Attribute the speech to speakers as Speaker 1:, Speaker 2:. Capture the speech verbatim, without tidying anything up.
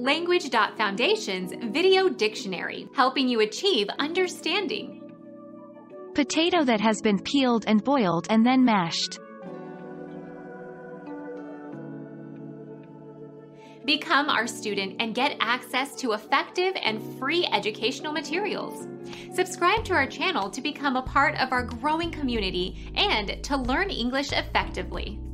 Speaker 1: Language dot Foundation's Video Dictionary, helping you achieve understanding.
Speaker 2: Potato that has been peeled and boiled and then mashed.
Speaker 1: Become our student and get access to effective and free educational materials. Subscribe to our channel to become a part of our growing community and to learn English effectively.